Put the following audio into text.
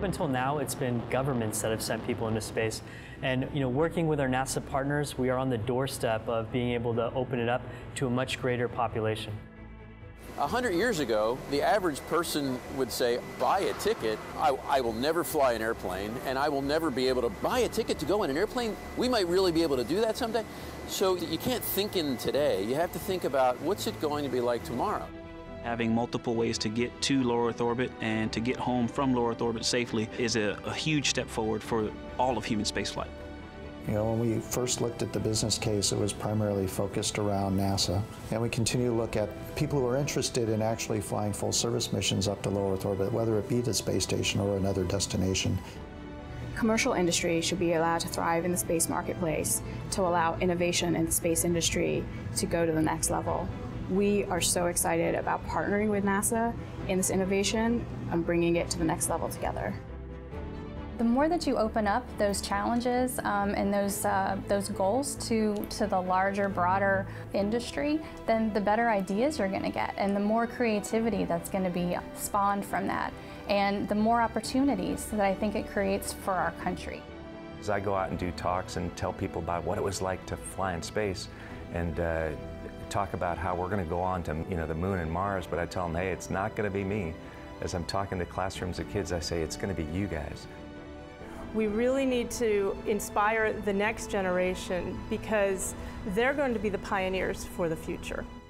Up until now, it's been governments that have sent people into space. And working with our NASA partners, we are on the doorstep of being able to open it up to a much greater population. 100 years ago, the average person would say, buy a ticket. I will never fly an airplane, and I will never be able to buy a ticket to go in an airplane. We might really be able to do that someday. So you can't think in today. You have to think about what's it going to be like tomorrow. Having multiple ways to get to low Earth orbit and to get home from low Earth orbit safely is a huge step forward for all of human spaceflight. When we first looked at the business case, it was primarily focused around NASA. And we continue to look at people who are interested in actually flying full service missions up to low Earth orbit, whether it be the space station or another destination. Commercial industry should be allowed to thrive in the space marketplace to allow innovation in the space industry to go to the next level. We are so excited about partnering with NASA in this innovation and bringing it to the next level together. The more that you open up those challenges and those goals to the larger, broader industry, then the better ideas you're going to get, and the more creativity that's going to be spawned from that, and the more opportunities that I think it creates for our country. As I go out and do talks and tell people about what it was like to fly in space, and talk about how we're going to go on to the moon and Mars, but I tell them, hey, it's not going to be me. As I'm talking to classrooms of kids, I say it's going to be you guys. We really need to inspire the next generation because they're going to be the pioneers for the future.